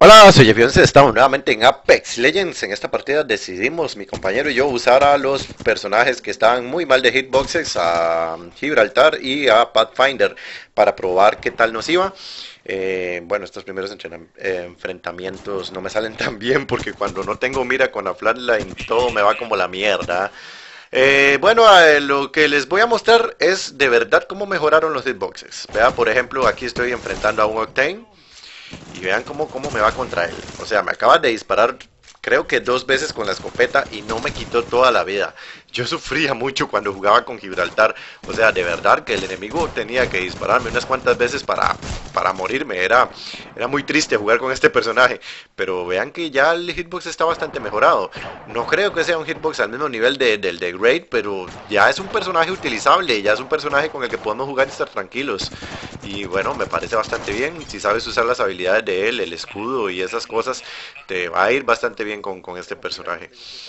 Hola, soy Jeff Once, estamos nuevamente en Apex Legends. En esta partida decidimos, mi compañero y yo, usar a los personajes que estaban muy mal de hitboxes, a Gibraltar y a Pathfinder, para probar qué tal nos iba. Bueno, estos primeros enfrentamientos no me salen tan bien porque cuando no tengo mira con la flatline todo me va como la mierda. Lo que les voy a mostrar es de verdad cómo mejoraron los hitboxes. Vea, por ejemplo, aquí estoy enfrentando a un Octane. Y vean cómo me va contra él. O sea, me acaba de disparar creo que 2 veces con la escopeta y no me quitó toda la vida. Yo sufría mucho cuando jugaba con Gibraltar. O sea, de verdad que el enemigo tenía que dispararme unas cuantas veces para morirme. Era muy triste jugar con este personaje. Pero vean que ya el hitbox está bastante mejorado. No creo que sea un hitbox al mismo nivel del de Great, pero ya es un personaje utilizable. Ya es un personaje con el que podemos jugar y estar tranquilos. Y bueno, me parece bastante bien. Si sabes usar las habilidades de él, el escudo y esas cosas, te va a ir bastante bien con este personaje.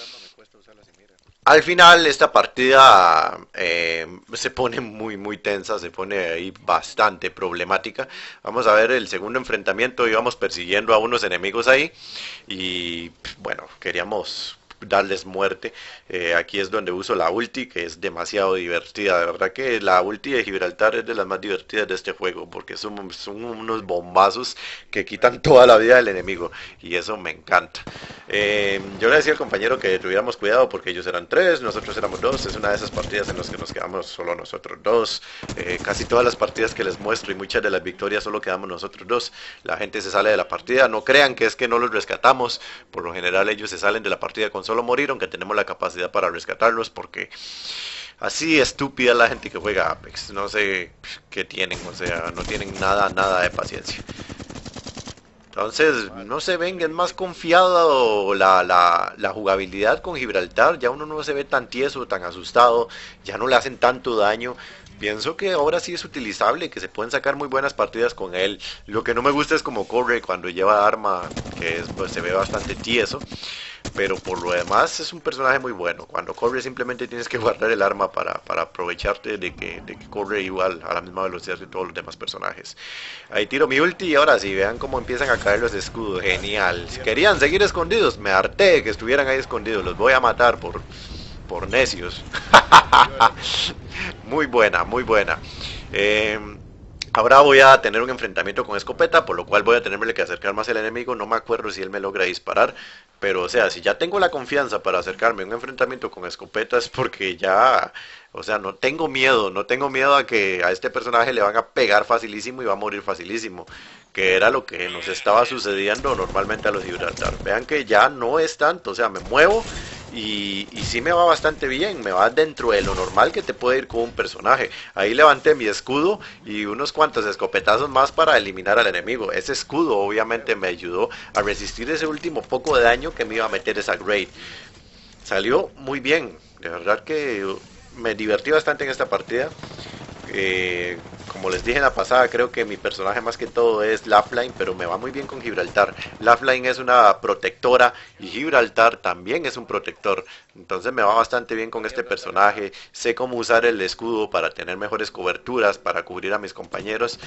Al final esta partida se pone muy tensa, se pone ahí bastante problemática. Vamos a ver el segundo enfrentamiento, íbamos persiguiendo a unos enemigos ahí y bueno, queríamos darles muerte. Aquí es donde uso la ulti, que es demasiado divertida. De verdad que la ulti de Gibraltar es de las más divertidas de este juego, porque son unos bombazos que quitan toda la vida del enemigo, y eso me encanta. Yo le decía al compañero que tuviéramos cuidado porque ellos eran tres, nosotros éramos dos. Es una de esas partidas en las que nos quedamos solo nosotros dos. Casi todas las partidas que les muestro y muchas de las victorias solo quedamos nosotros dos. La gente se sale de la partida, no crean que es que no los rescatamos. Por lo general ellos se salen de la partida con solo morir, aunque tenemos la capacidad para rescatarlos, porque así estúpida la gente que juega Apex. No sé qué tienen, o sea, no tienen nada de paciencia. Entonces, no se ven, es más confiado la jugabilidad con Gibraltar. Ya uno no se ve tan tieso, tan asustado, ya no le hacen tanto daño. Pienso que ahora sí es utilizable, que se pueden sacar muy buenas partidas con él. Lo que no me gusta es como corre cuando lleva arma, que es, pues, se ve bastante tieso. Pero por lo demás es un personaje muy bueno. Cuando corre simplemente tienes que guardar el arma para aprovecharte de que corre igual a la misma velocidad que todos los demás personajes. Ahí tiro mi ulti y ahora sí, vean cómo empiezan a caer los escudos. Genial. Si querían seguir escondidos, me harté de que estuvieran ahí escondidos. Los voy a matar por necios. Muy buena, muy buena. Ahora voy a tener un enfrentamiento con escopeta, por lo cual voy a tenerme que acercar más al enemigo. No me acuerdo si él me logra disparar, pero o sea, si ya tengo la confianza para acercarme a un enfrentamiento con escopeta es porque ya, o sea, no tengo miedo a que a este personaje le van a pegar facilísimo y va a morir facilísimo, que era lo que nos estaba sucediendo normalmente a los Gibraltar. Vean que ya no es tanto, o sea, me muevo y sí me va bastante bien, me va dentro de lo normal que te puede ir con un personaje. Ahí levanté mi escudo y unos cuantos escopetazos más para eliminar al enemigo. Ese escudo obviamente me ayudó a resistir ese último poco de daño que me iba a meter esa Great. Salió muy bien, de verdad que me divertí bastante en esta partida. Eh, Como les dije en la pasada, creo que mi personaje más que todo es Lifeline, pero me va muy bien con Gibraltar. Lifeline es una protectora y Gibraltar también es un protector. Entonces me va bastante bien con este personaje. Sé cómo usar el escudo para tener mejores coberturas, para cubrir a mis compañeros.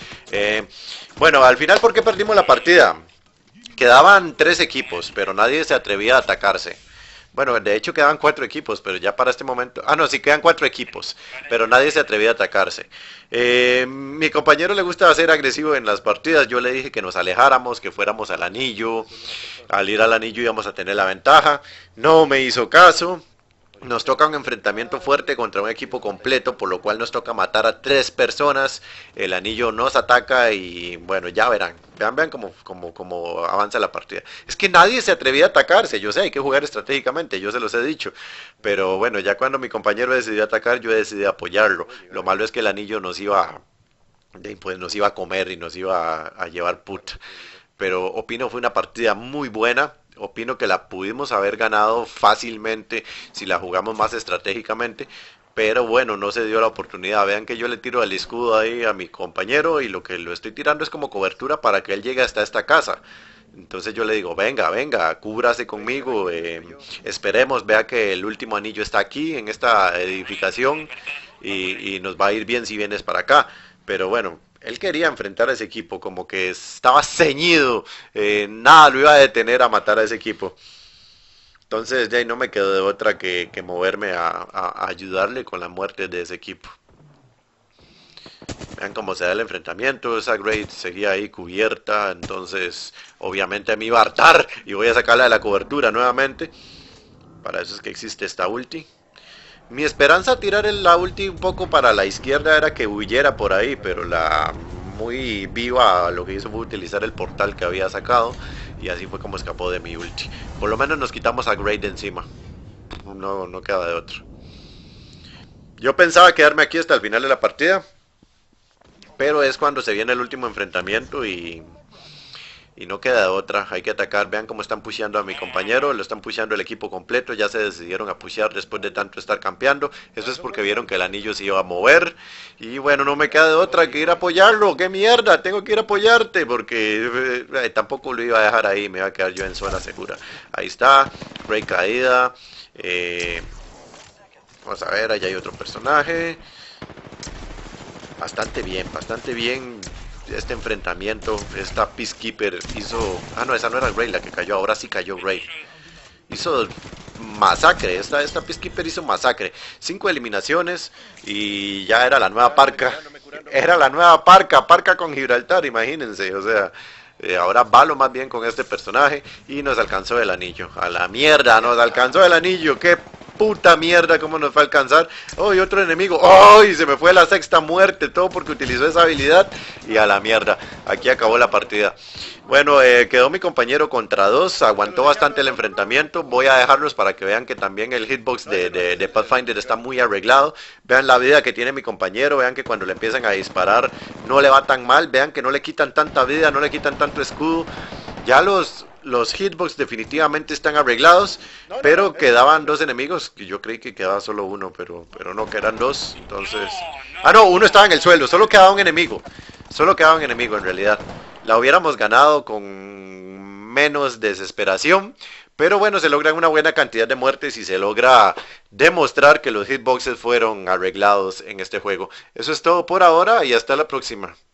Al final, ¿por qué perdimos la partida? Quedaban 3 equipos, pero nadie se atrevía a atacarse. Bueno, de hecho quedaban 4 equipos, pero ya para este momento... Ah, no, sí quedan 4 equipos, pero nadie se atrevía a atacarse. Mi compañero le gusta ser agresivo en las partidas. Yo le dije que nos alejáramos, que fuéramos al anillo. Al ir al anillo íbamos a tener la ventaja. No me hizo caso. Nos toca un enfrentamiento fuerte contra un equipo completo, por lo cual nos toca matar a 3 personas. El anillo nos ataca y bueno, ya verán. Vean cómo avanza la partida. Es que nadie se atrevía a atacarse. Yo sé, hay que jugar estratégicamente, yo se los he dicho. Pero bueno, ya cuando mi compañero decidió atacar, yo decidí apoyarlo. Lo malo es que el anillo nos iba a comer y nos iba a llevar put. Pero opino fue una partida muy buena. Opino que la pudimos haber ganado fácilmente si la jugamos más estratégicamente. Pero bueno, no se dio la oportunidad. Vean que yo le tiro el escudo ahí a mi compañero y lo que lo estoy tirando es como cobertura para que él llegue hasta esta casa. Entonces yo le digo, venga, cúbrase conmigo, esperemos, vea que el último anillo está aquí, en esta edificación, y nos va a ir bien si vienes para acá. Pero bueno, él quería enfrentar a ese equipo, como que estaba ceñido, nada lo iba a detener a matar a ese equipo. Entonces ya no me quedó de otra que moverme a ayudarle con la muerte de ese equipo. Vean cómo se da el enfrentamiento, esa Great seguía ahí cubierta, entonces obviamente me iba a hartar y voy a sacarla de la cobertura nuevamente. Para eso es que existe esta ulti. Mi esperanza tirar la ulti un poco para la izquierda era que huyera por ahí, pero la muy viva lo que hizo fue utilizar el portal que había sacado y así fue como escapó de mi ulti. Por lo menos nos quitamos a Great de encima. No queda de otro. Yo pensaba quedarme aquí hasta el final de la partida, pero es cuando se viene el último enfrentamiento y no queda de otra, hay que atacar. Vean cómo están pusheando a mi compañero, lo están pusheando el equipo completo, ya se decidieron a pushear después de tanto estar campeando. Eso es porque vieron que el anillo se iba a mover. Y bueno, no me queda de otra que ir a apoyarlo. ¡Qué mierda! Tengo que ir a apoyarte porque tampoco lo iba a dejar ahí, me iba a quedar yo en zona segura. Ahí está, Rey caída. Vamos a ver, allá hay otro personaje. Bastante bien este enfrentamiento. Esta Peacekeeper hizo... Ah, no, esa no era Rey la que cayó, ahora sí cayó Rey. Hizo masacre, esta Peacekeeper hizo masacre. 5 eliminaciones y ya era la nueva Parca. Era la nueva Parca con Gibraltar, imagínense, o sea... ahora Valo más bien con este personaje y nos alcanzó el anillo. A la mierda, nos alcanzó el anillo. Qué puta mierda, cómo nos fue a alcanzar. Oh, y otro enemigo. Oh, y se me fue la sexta muerte. Todo porque utilizó esa habilidad. Y a la mierda. Aquí acabó la partida. Bueno, quedó mi compañero contra 2. Aguantó bastante el enfrentamiento. Voy a dejarlos para que vean que también el hitbox de Pathfinder está muy arreglado. Vean la vida que tiene mi compañero. Vean que cuando le empiezan a disparar no le va tan mal. Vean que no le quitan tanta vida, no le quitan tanto escudo. Ya los hitbox definitivamente están arreglados, pero quedaban 2 enemigos, que yo creí que quedaba solo uno, pero no, que eran 2, entonces... Ah, no, uno estaba en el suelo, solo quedaba un enemigo en realidad. La hubiéramos ganado con menos desesperación, pero bueno, se logran una buena cantidad de muertes y se logra demostrar que los hitboxes fueron arreglados en este juego. Eso es todo por ahora y hasta la próxima.